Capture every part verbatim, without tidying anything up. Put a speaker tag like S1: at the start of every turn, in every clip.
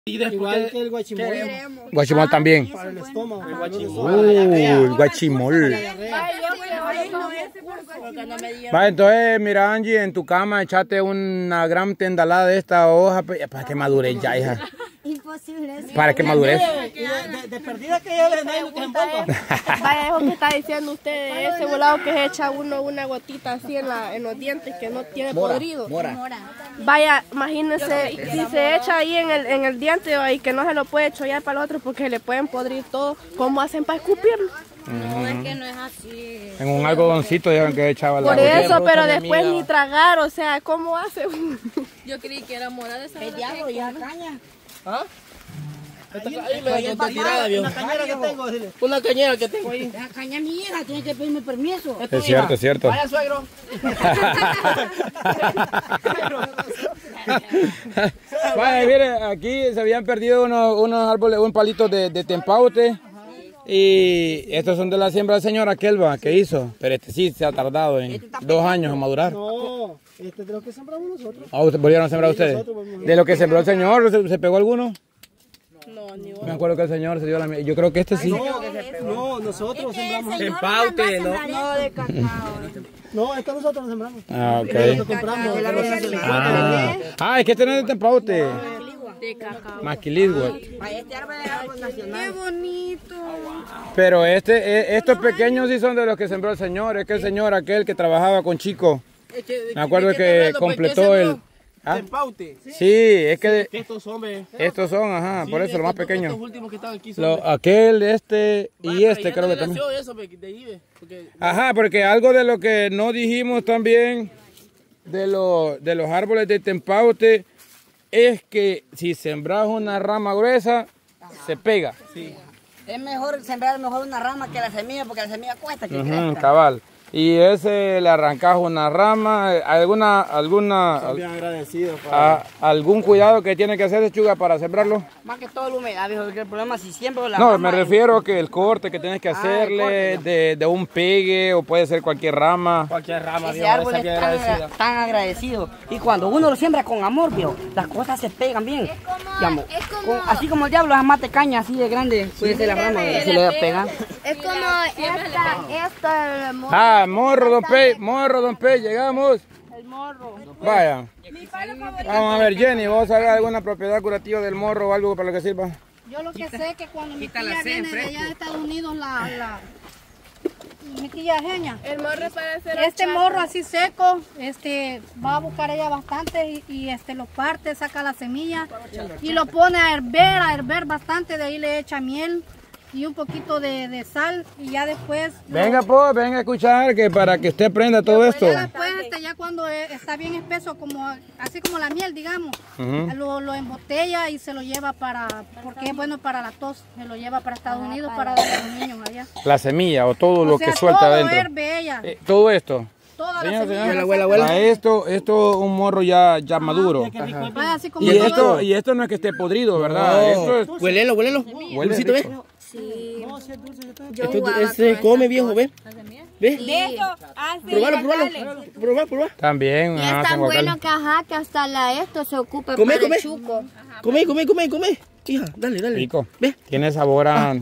S1: Igual que el guachimol.
S2: Guachimol también.
S1: Para el estómago. El
S2: guachimol. Uh, el guachimol. Va, entonces, mira, Angie, en tu cama echate una gran tendalada de esta hoja para que madure ya, hija.
S3: Imposible.
S2: Para que madure.
S1: De, de perdida que ya le den lo que se envuelva.
S4: Vaya, eso que está diciendo usted, ese volado que se echa uno una gotita así en, la, en los dientes que no tiene
S2: Mora,
S4: podrido.
S2: mora.
S4: Vaya, imagínense, si se echa ahí en el, en el diente y que no se lo puede chollar para el otro porque le pueden podrir todo, ¿cómo hacen para escupirlo?
S3: No, es que no es así.
S2: En un algodoncito dijeron que echaba la
S4: Por
S2: gotita.
S4: eso, pero después ni tragar, o sea, ¿cómo hace?
S3: Yo creí que era morada esa.
S5: El diablo y la caña.
S1: ¿Ah? Ahí, ahí me da tirada, viejo. Una cañera que tengo, dile. Una cañera que tengo ahí.
S5: La caña es mi hija, tiene que pedirme permiso.
S2: Es cierto, es cierto.
S1: Vaya, suegro.
S2: Vaya, mire, aquí se habían perdido unos, unos árboles, un palito de, de tempaute. Y estos son de la siembra del señor Aquelva que hizo. Pero este sí se ha tardado en dos años en madurar.
S1: No, este es de lo que sembramos nosotros.
S2: Ah, ¿volvieron a sembrar ustedes? ¿De lo que sembró el señor? ¿Se, se pegó alguno?
S4: No, ni uno.
S2: Me acuerdo que el señor se dio la... Yo creo que este sí.
S1: No, no, nosotros sembramos.
S5: Tempaute,
S1: no.
S4: No, de cacao.
S1: No, esto nosotros lo sembramos.
S2: Ah, ok.
S1: Lo compramos.
S2: Ah, ah, es que este no es de tempaute.
S4: De cacao.
S2: Maquilizgo.
S5: Este árbol es árbol nacional.
S4: Qué bonito.
S2: Pero este, eh, estos pequeños sí son de los que sembró el señor. Es que el señor aquel que trabajaba con Chico. Me acuerdo que completó el... ¿Ah?
S1: Tempaute.
S2: Sí, es que de-
S1: Estos son, ve.
S2: estos son, ajá, por eso los más pequeños.
S1: Estos últimos que están aquí son.
S2: Lo- aquel, este y este creo que también.
S1: Eso, ve, de ahí, ve, porque
S2: Ajá, porque algo de lo que no dijimos también de, lo, de los árboles de tempaute es que si sembras una rama gruesa, se pega.
S1: sí.
S5: Es mejor sembrar mejor una rama que la semilla, porque la semilla cuesta que
S2: Ujú,
S5: crezca.
S2: cabal. Y ese le arrancas una rama, alguna, alguna,
S1: Bien agradecido.
S2: a- algún cuidado que tiene que hacer Chuga para sembrarlo.
S5: Más que todo la humedad, viejo, porque el problema si siembro la
S2: No,
S5: rama,
S2: me refiero a que el corte que tienes que
S5: Ah, el
S2: hacerle
S5: corte, ya.
S2: de, de un pegue o puede ser cualquier rama.
S1: Cualquier rama,
S5: ese
S1: viejo,
S5: árbol
S1: esa
S5: es
S1: bien
S5: tan,
S1: agradecida.
S5: tan agradecido. Y cuando uno lo siembra con amor, viejo, las cosas se pegan bien.
S3: Es como-
S5: Digamos,
S3: es como-
S5: con- así como el diablo amate caña así de grande, puede ser la rama, y se le va a pegar.
S3: Es como esta, esta, el morro.
S2: Ah, morro, don Pe, morro, don Pe, llegamos.
S4: El morro.
S2: Vaya. Vamos a ver, Jenny, ¿vos sabés alguna propiedad curativa del morro o algo para lo que sirva?
S6: Yo lo que sé es que cuando mi
S5: quita la
S6: tía
S5: sed en
S6: viene de
S5: fresco.
S6: allá de Estados Unidos, la, la mi tía Genia,
S4: El morro parece
S6: este morro así seco, este va a buscar ella bastante y, y, este lo parte, saca la semilla y lo pone a hervir, a hervir bastante, de ahí le echa miel y un poquito de, de sal y ya después lo-
S2: Venga, pues, venga a escuchar que para que usted aprenda todo esto.
S6: ya después este, ya cuando eh, está bien espeso, como así como la miel, digamos,
S2: Ujú.
S6: lo, lo embotella y se lo lleva para, porque es bueno para la tos, se lo lleva para Estados Unidos para darle a los niños allá.
S2: La semilla o todo lo
S6: O sea,
S2: que suelta
S6: todo
S2: adentro.
S6: herve ella,
S2: Eh, todo esto.
S6: toda la
S2: Señor,
S6: semilla.
S2: señor.
S6: la
S1: Abuela,
S6: saca.
S1: abuela.
S2: A esto, esto es un morro ya, ya maduro.
S6: Vaya, así como
S2: Y
S6: todo-
S2: esto, y esto no es que esté podrido, ¿verdad? Esto es,
S1: Huélelo, huélelo.
S2: huele
S1: Dulcito, ve.
S2: rico.
S3: Sí. Yo
S1: Esto
S3: jugaba
S1: este se come, viejo, ve. Ve.
S3: Sí.
S1: Probalo, probalo. Probá, probá.
S2: También,
S3: Y
S2: ajá,
S3: es tan
S2: con guacale.
S3: bueno que ajá, que hasta la esto se ocupa
S1: Come,
S3: para
S1: come.
S3: el chuco.
S1: Come, come, come, come. Hija, dale, dale.
S2: Rico.
S1: Ve.
S2: Tiene sabor a,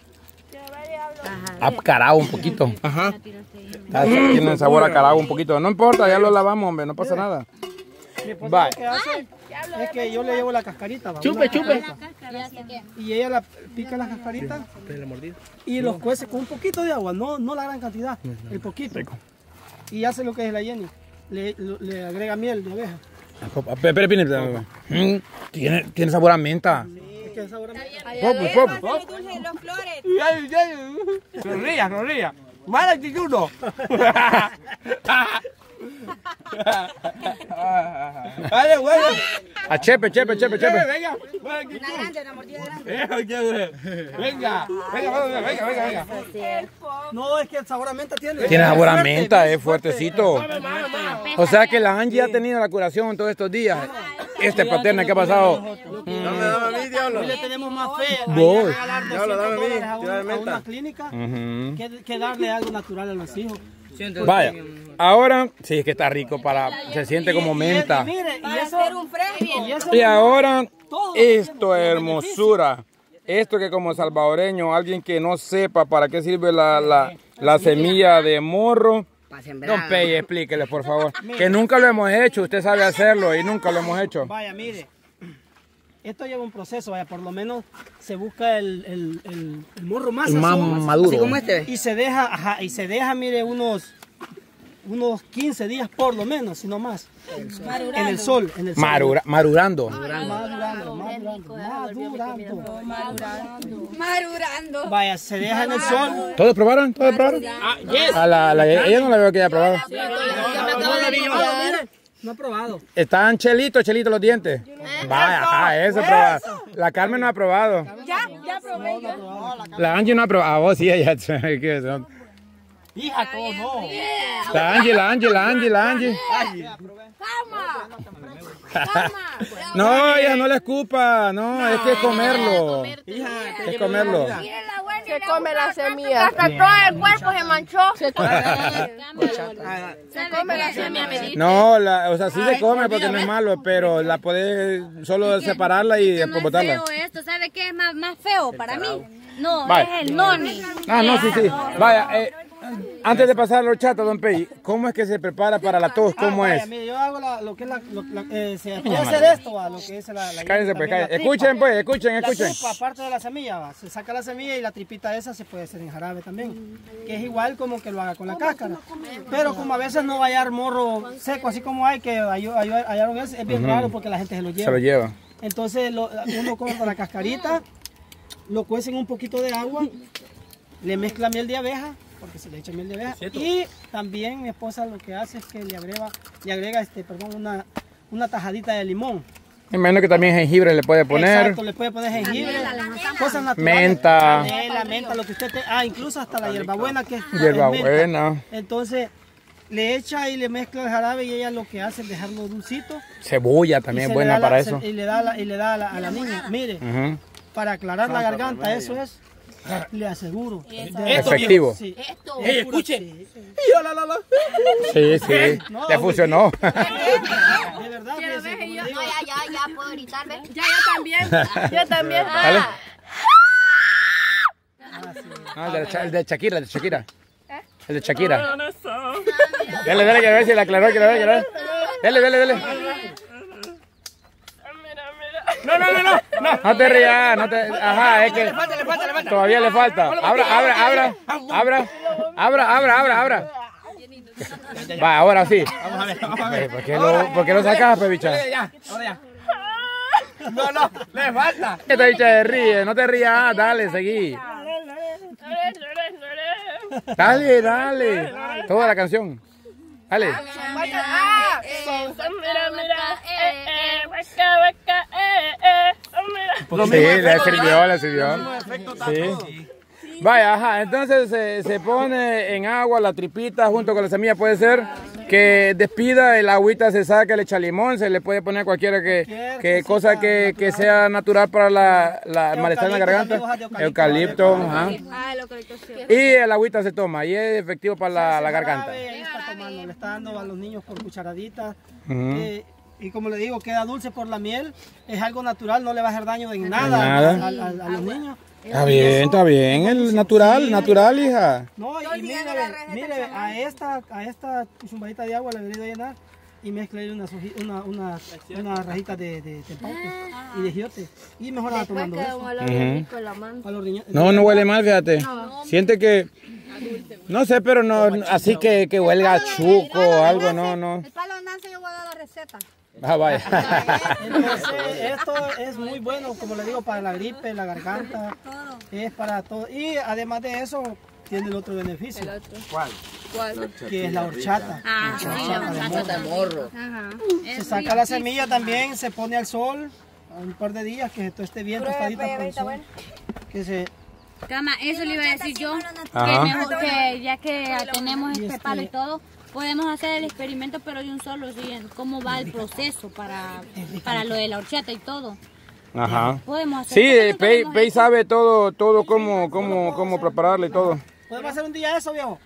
S2: a carao un poquito.
S1: Ajá.
S2: Ah, Tiene sabor a carao un poquito. No importa, ya lo lavamos, hombre, no pasa nada.
S1: Lo que hace es que yo le llevo la cascarita. ¿va? Chupe, Una chupe. cascarita. Y ella la pica la cascarita y los cuece con un poquito de agua, no, no la gran cantidad, el poquito. Y hace lo que es la Jenny, le, lo- le agrega miel de abeja.
S2: Espera, espera, espera. Mm, Tiene, tiene sabor a menta.
S1: Es que sabor a
S2: Pop, pop.
S1: Sonría, sonría. Mala actitud no. Vale, bueno.
S2: A chepe, chepe, chepe, chepe.
S1: Venga, mala actitud. Venga, venga, venga, venga, venga. No, es que el sabor a menta tiene.
S2: Tiene sabor a menta, es fuertecito. O sea que la Angie ha tenido la curación todos estos días. Este paterna que ha pasado.
S1: Hoy le tenemos más fe a
S2: Vos.
S1: regalar doscientos dólares a una, a una clínica
S2: Ujú.
S1: que, que darle algo natural a los hijos.
S2: Vaya, ahora sí es que está rico para, se siente como menta.
S1: Y, mire, y eso, y eso-
S2: Y ahora esto es hermosura. Esto que como salvadoreño, alguien que no sepa para qué sirve la, la, la semilla de morro. Don Pey, explíquele por favor. Que nunca lo hemos hecho, usted sabe hacerlo y nunca lo hemos hecho.
S1: Vaya, mire. Esto lleva un proceso, vaya, por lo menos se busca el, el, el, el morro más,
S2: Más
S1: sazón,
S2: maduro.
S5: Así como este.
S1: y se deja, ajá, y se deja, mire, unos unos quince días por lo menos, si no más. En el sol, en el sol.
S2: Marura, marurando.
S1: Madurando, madurando, madurando.
S3: Madurando.
S1: Vaya, se deja en el sol.
S2: ¿Todos probaron? ¿Todos probaron? A la, la, ella no la veo que haya probado.
S1: No he probado.
S2: Están chelitos, chelitos los dientes. Vaya, ajá, eso probado. La Carmen no ha probado.
S3: Ya, ya probé yo.
S2: La Angie no ha probado. Ah, vos sí, ella.
S1: Hija, ¿cómo no?
S2: La Angie, la Angie, la Angie, la Angie. No, ella no le escupa. No, es que es comerlo. Es comerlo.
S4: Se come la semilla.
S3: Hasta todo el cuerpo se manchó.
S4: Se come, se come la semilla.
S2: No, la, o sea, sí se come porque no es malo, pero la puedes solo separarla y después botarla.
S7: Feo esto, ¿sabe qué es más, más feo para mí? No,
S2: Vaya.
S7: es el noni.
S2: Ah, no, sí, sí. Vaya, eh, antes de pasar a la horchata, don Pei, ¿cómo es que se prepara para la tos? ¿Cómo
S1: Ah, vaya,
S2: es?
S1: mire, yo hago la, lo que es la, lo, la- eh, se puede hacer esto, va, lo que es la, la
S2: Cállense, pues,
S1: también la
S2: cállense.
S1: tripa.
S2: Escuchen, pues, escuchen,
S1: La
S2: escuchen.
S1: tripa, aparte de la semilla, va, se saca la semilla y la tripita esa se puede hacer en jarabe también, que es igual como que lo haga con la cáscara. Pero como a veces no va a hallar morro seco, así como hay que hallar- hallar- hallaron ese, es bien raro porque la gente se lo lleva.
S2: Se lo lleva.
S1: Entonces lo- uno come con la cascarita, lo cuece en un poquito de agua, le mezcla miel de abeja, porque se le echa miel de abeja, y también mi esposa lo que hace es que le agrega, le agrega este, perdón, una, una tajadita de limón.
S2: Me imagino que también jengibre le puede poner.
S1: Exacto, le puede poner jengibre, cosas naturales.
S2: Menta.
S1: Canela, menta, lo que usted te, ah, incluso hasta la hierbabuena que es
S2: Hierbabuena.
S1: Entonces le echa y le mezcla el jarabe y ella lo que hace es dejarlo dulcito.
S2: Cebolla
S1: y
S2: también
S1: se
S2: es
S1: le
S2: buena
S1: da la-
S2: para
S1: se-
S2: eso.
S1: Y le da, la- y le da a la, a la niña, mire,
S2: Ujú.
S1: para aclarar la garganta, eso es, le aseguro.
S2: Efectivo.
S1: Sí.
S3: Esto.
S1: Escuche.
S2: Sí, sí.
S1: No,
S2: Le funcionó.
S1: De verdad, fíjese, como le digo.
S3: No, ya, ya, ya puedo gritar, ¿ves?
S4: Ya, yo también. Yo también.
S2: Dale. Ah, el de, Cha- el de Shakira, el de Shakira. El de Shakira. Dale, dale, que a ver si la aclaró, que la ver, que la ver. Dale, dale, dale. No, no, no, no. No te rías, no te. Ajá, es que. Todavía le falta. Abra, abra, abra. Abra. Abra, abra, abra, abra. Va, ahora sí.
S1: Vamos a ver, vamos a ver.
S2: Eh, ¿Por qué lo, por qué lo sacas, pe, bicha?
S1: Ya, ahora ya. No, no, le falta.
S2: Esta bicha se ríe, no te rías, dale, seguí. Dale, dale. Toda la canción. Dale.
S4: Ah,
S2: Sí, le sirvió, le sirvió. Sí. Vaya, ajá, entonces se, se pone en agua la tripita junto con la semilla, puede ser que despida, el agüita se saca, le echa limón, se le puede poner cualquiera que, que cosa que, que sea natural para la, la el malestar en la garganta, eucalipto, ajá. Y el agüita se toma y es efectivo para la, la garganta.
S1: Ahí está tomando, le está dando a los niños por cucharaditas.
S2: Ujú.
S1: eh, y como le digo, queda dulce por la miel, es algo natural, no le va a hacer daño en nada,
S2: Nada.
S1: A, a- a los niños.
S2: Está bien, está bien, el natural, natural, hija.
S1: No, y mire, mire, a esta, a esta chumbadita de agua le he venido a llenar y mezclarle unas hoji- una, una, una rajita de, de tepaute y de giote. Y mejor la tomando eso.
S2: Ujú.
S1: A los riñones.
S2: No, no huele mal, fíjate. Siente que, no sé, pero no, así que, que huelga a chuco o algo, no, no.
S6: El palo de Nancy yo voy a dar la receta.
S2: Ah, vaya.
S1: Entonces, esto es muy bueno, como le digo, para la gripe, la garganta, es para todo. Y además de eso, tiene el otro beneficio.
S4: ¿Cuál?
S1: Que es la horchata.
S7: Ah, sí, la horchata
S5: de morro.
S6: Ajá.
S1: Se saca la semilla también, se pone al sol un par de días, que esto esté bien tostadita por el sol. Que se,
S7: Cama, eso le iba a decir yo,
S2: Ajá.
S7: que, mejor, que ya que tenemos
S1: Y
S7: este
S1: este-
S7: palo y todo, podemos hacer el experimento pero de un solo, ¿sí? En cómo va el proceso para, para lo de la horchata y todo.
S2: Ajá.
S7: Podemos hacer.
S2: Sí,
S7: porque nunca
S2: Pei,
S7: lo hemos
S2: Pei
S7: hecho.
S2: sabe todo, todo cómo, cómo, cómo prepararle y todo.
S1: ¿podemos hacer un día eso, viejo?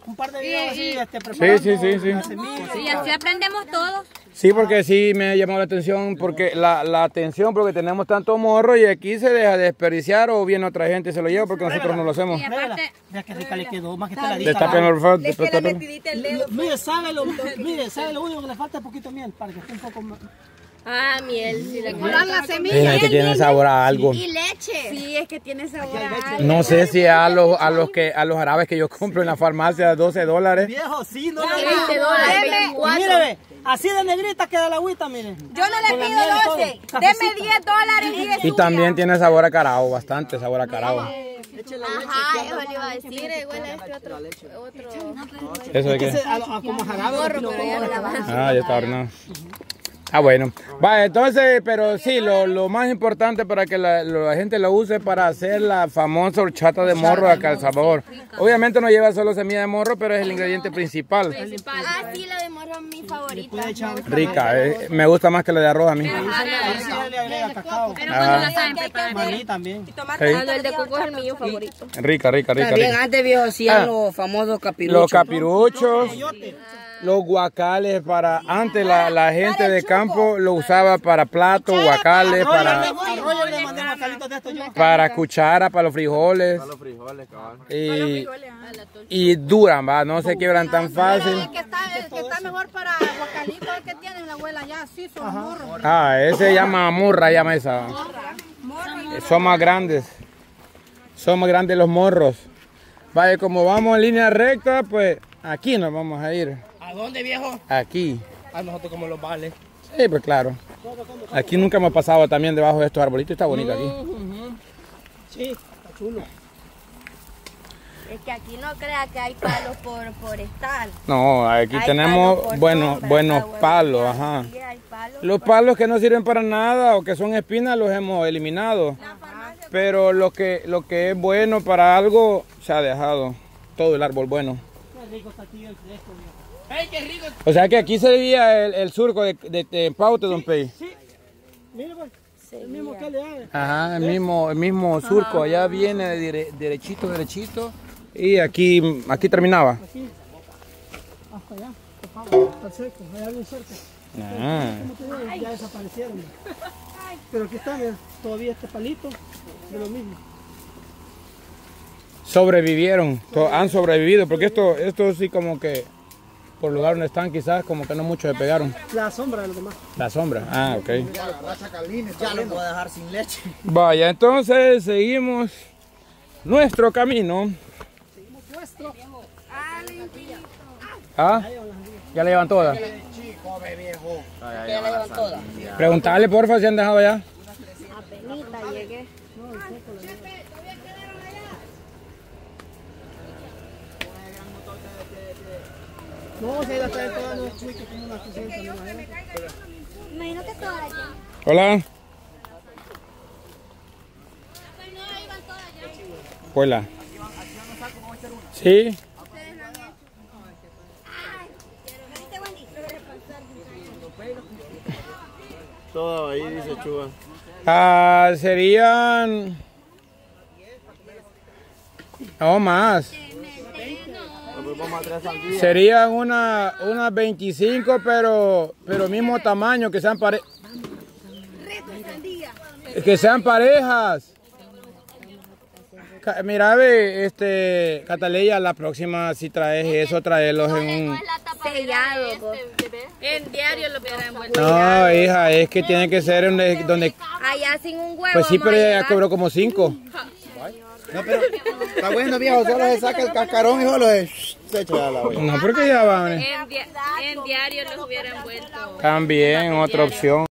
S1: un par de videos así, este, preparando
S2: sí, sí, sí,
S1: las
S2: sí.
S1: semillas.
S7: Y así aprendemos todos.
S2: Sí, porque sí me ha llamado la atención, porque la, la atención, porque tenemos tanto morro y aquí se deja desperdiciar o viene otra gente y se lo lleva porque nosotros no lo hacemos.
S7: Y aparte,
S1: Vea que rica le quedó, más que peladita.
S2: Destapen el olfato, destapen.
S1: Mire, sabe lo, mire, sabe lo único que le falta es poquito de miel para que esté un poco más.
S4: Ah, miel, sí le
S6: Colar la semilla.
S2: Mira que tiene sabor a algo.
S3: Y leche.
S4: Sí, es que tiene sabor a algo.
S2: No sé si a los, a los que a los árabes que yo compro en la farmacia doce dólares.
S1: Viejo, sí, no le
S4: veinte dólares,
S1: Y mire, ve, así de negrita queda la agüita, mire.
S3: Yo no le pido doce. Deme diez dólares y
S2: Y también tiene sabor a carao, bastante sabor a carao.
S3: Ajá, eso le iba a decir. Mire, huele este otro. otro.
S2: ¿Eso de qué?
S1: Ese, a, a, como jarabe. lo pongo.
S2: Ah, ya está horneado. Ah, bueno. Vaya, entonces, pero sí, lo, lo más importante para que la, la gente lo use para hacer la famosa horchata de morro acá El Salvador. Obviamente no lleva solo semilla de morro, pero es el ingrediente principal.
S3: Ah, sí, la de morro es mi favorita.
S2: Rica, eh, me gusta más que la de arroz a mí.
S1: Ahí sí le agrega cacao.
S7: pero cuando la saben preparar.
S1: Maní también.
S2: Hey.
S4: El de coco es el mío favorito.
S2: Rica, rica, rica.
S5: También
S2: rica.
S5: antes, viejo, hacían
S2: Ah.
S5: los famosos capiruchos.
S2: Los capiruchos, los guacales para... Antes la, la gente de campo lo usaba para platos, guacales, para...
S1: Arroyo le mandé guacalitos de estos yo.
S2: Para cuchara, para los frijoles. Para los frijoles, cabal. Y, y duran, va, no se quiebran tan fácil.
S6: El que está, el que está mejor para guacalito es el que tiene la abuela ya, sí, son morros.
S2: Ah, ese se llama murra, llama esa. Son más grandes. Son más grandes los morros. Vaya, como vamos en línea recta, pues aquí nos vamos a ir.
S1: ¿A dónde, viejo?
S2: Aquí.
S1: A nosotros como los vales.
S2: Sí, pues claro. Aquí nunca hemos pasado también debajo de estos arbolitos. Está bonito aquí.
S1: Sí, está chulo.
S3: Es que aquí no crea que hay palos por, por estar.
S2: No, aquí
S3: Hay
S2: tenemos
S3: palos por
S2: buenos,
S3: sombra,
S2: buenos
S3: está
S2: palos,
S3: bueno.
S2: ajá.
S3: Sí, hay palos
S2: Los
S3: por-
S2: palos que no sirven para nada o que son espinas los hemos eliminado. Pero lo que, lo que es bueno para algo se ha dejado. Todo el árbol bueno.
S1: Qué rico está aquí el fresco, viejo. ¡Ey, qué rico!
S2: O sea que aquí se veía el, el surco de, de, de Paute, don Pei.
S1: Sí. Mire, pues. El mismo que le haga.
S2: Ajá, el mismo, el mismo surco. Allá viene de dire- derechito, derechito. Y aquí, aquí terminaba.
S1: Aquí. Hasta allá. Está seco. Allá bien cerca.
S2: Ah.
S1: ¿Cómo te digo? Ya desaparecieron. Pero aquí está, mira, todavía este palito de lo mismo.
S2: Sobrevivieron, to- han sobrevivido, porque esto, esto sí como que por lugar donde están quizás como que no mucho se pegaron.
S1: La sombra de los demás.
S2: La sombra, ah, ok.
S5: Ya lo puedo dejar sin leche.
S2: Vaya, entonces seguimos nuestro camino. ¿Ah? ¿Ya le llevan todas?
S5: Ya la llevan todas.
S2: Preguntarle porfa si han dejado ya.
S4: Apenita llegué.
S1: No, si ahí la traen todas, no es chuica, como una sesenta, ¿no?
S3: Imagino que todas allá.
S2: Hola. Hola. Sí.
S8: Todo ahí dice Chuba.
S2: Ah, serían... O más. Serían una, unas veinticinco, pero, pero mismo tamaño, que sean pare... que sean parejas. Ca- Mira, ve, este, Cataleya, la próxima si traes eso, traerlos en un...
S4: Sellado. En diario lo hubieran envuelto.
S2: No, hija, es que tiene que ser en donde... donde-
S3: Allá sin un huevo.
S2: Pues sí, pero
S3: vamos a
S2: ella
S3: llegar.
S2: cobró como cinco.
S8: No, pero está bueno, viejo. Solo se saca el cascarón y solo se, se echa a la olla.
S2: No, porque ya van.
S4: En, di- en diario los hubieran envuelto.
S2: También, otra opción.